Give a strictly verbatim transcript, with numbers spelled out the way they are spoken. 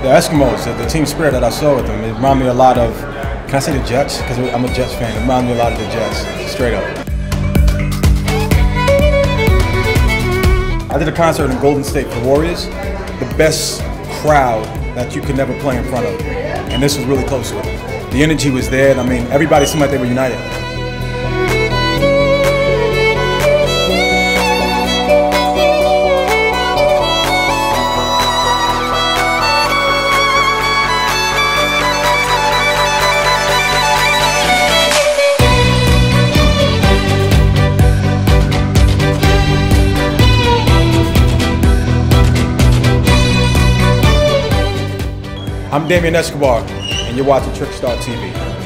Eskimos, the, the team spirit that I saw with them, it reminded me a lot of, can I say the Jets? Because I'm a Jets fan. It reminded me a lot of the Jets, straight up. I did a concert in Golden State for the Warriors, the best crowd that you could never play in front of. And this was really close to it. The energy was there, and I mean, everybody seemed like they were united. I'm Damien Escobar, and you're watching Trickstar T V.